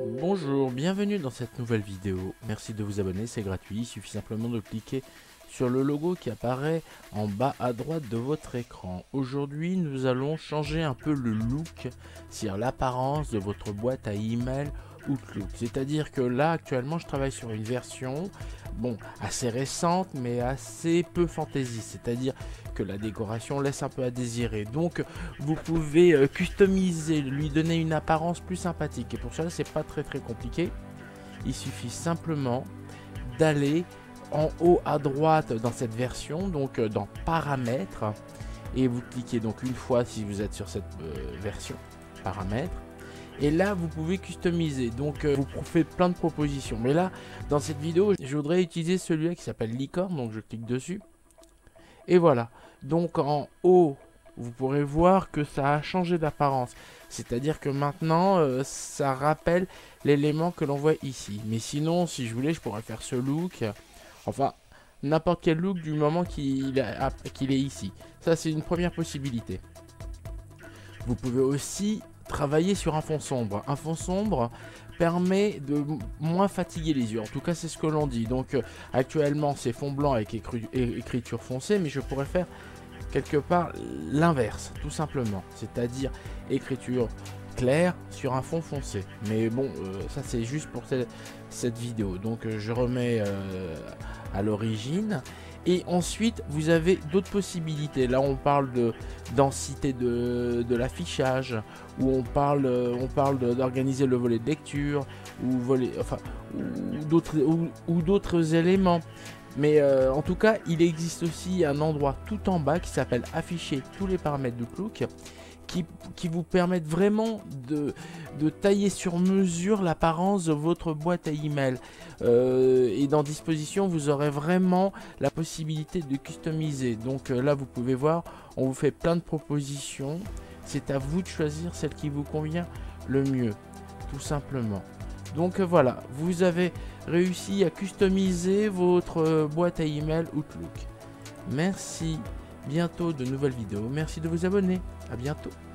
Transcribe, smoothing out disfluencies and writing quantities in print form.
Bonjour, bienvenue dans cette nouvelle vidéo. Merci de vous abonner, c'est gratuit. Il suffit simplement de cliquer sur le logo qui apparaît en bas à droite de votre écran. Aujourd'hui, nous allons changer un peu le look, c'est-à-dire l'apparence de votre boîte à email Outlook. C'est-à-dire que là, actuellement, je travaille sur une version, assez récente, mais assez peu fantaisie. C'est-à-dire que la décoration laisse un peu à désirer. Donc, vous pouvez customiser, lui donner une apparence plus sympathique. Et pour cela, c'est pas très compliqué. Il suffit simplement d'aller en haut à droite dans cette version, donc dans paramètres, et vous cliquez donc une fois si vous êtes sur cette version paramètres, et là vous pouvez customiser. Donc vous faites plein de propositions, mais là dans cette vidéo je voudrais utiliser celui-là qui s'appelle licorne, donc je clique dessus et voilà. Donc en haut vous pourrez voir que ça a changé d'apparence, c'est à dire que maintenant ça rappelle l'élément que l'on voit ici. Mais sinon, si je voulais, je pourrais faire ce look, enfin n'importe quel look du moment qu'il est ici. Ça, c'est une première possibilité. Vous pouvez aussi travailler sur un fond sombre. Un fond sombre permet de moins fatiguer les yeux, en tout cas c'est ce que l'on dit. Donc actuellement c'est fond blanc avec écriture foncée, mais je pourrais faire quelque part l'inverse, tout simplement, c'est-à-dire écriture claire sur un fond foncé. Mais bon, ça c'est juste pour cette vidéo. Donc je remets à l'origine. Et ensuite, vous avez d'autres possibilités. Là, on parle de densité de l'affichage, ou on parle d'organiser le volet de lecture, ou d'autres éléments. Mais en tout cas, il existe aussi un endroit tout en bas qui s'appelle afficher tous les paramètres d'Outlook, qui vous permettent vraiment de tailler sur mesure l'apparence de votre boîte à email. Et dans disposition, vous aurez vraiment la possibilité de customiser. Donc là, vous pouvez voir, on vous fait plein de propositions. C'est à vous de choisir celle qui vous convient le mieux, tout simplement. Donc voilà, vous avez réussi à customiser votre boîte à email Outlook. Merci, bientôt de nouvelles vidéos. Merci de vous abonner. À bientôt.